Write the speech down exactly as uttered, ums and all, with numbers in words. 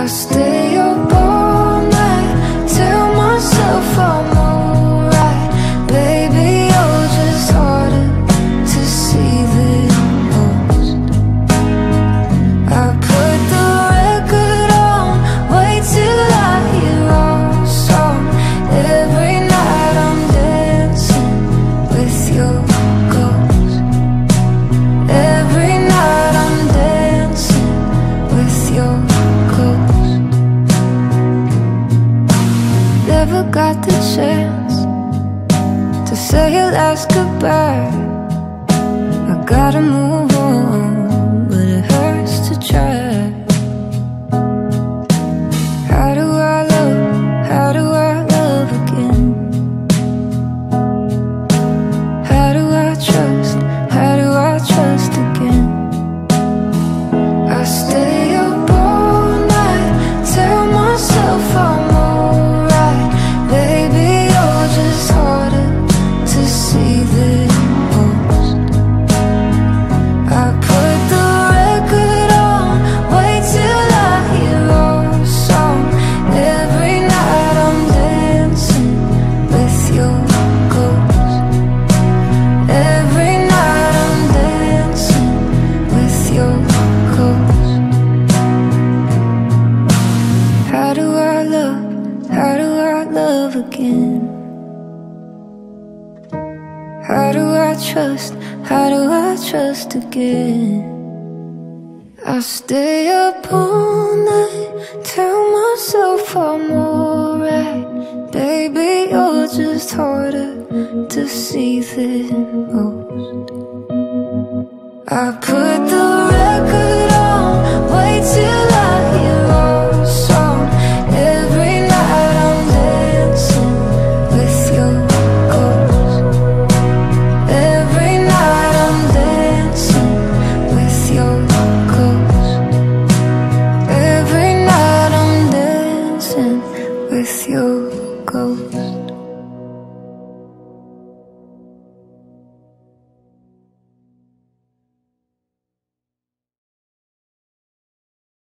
I stay up all night, tell myself I'm alright. Baby, you're just harder to see than most. I put the record on, wait till I hear our song. Every night I'm dancing with your ghost. Every night I'm dancing with your ghost. Never got the chance to say your last goodbye. I gotta move on, but it hurts to try. How do I love, how do I love again? How do I trust, how do I trust again? I stay up all night, tell myself I'm alright. Baby, you're just harder to see than most. I put the record on, wait till I hear our song. Every night I'm dancing with your ghost. Every night I'm dancing with your ghost. How do I love, how do I love again? How do I trust, how do I trust again? I stay up all night, tell myself I'm alright. Baby, you're just harder to see than most. I put the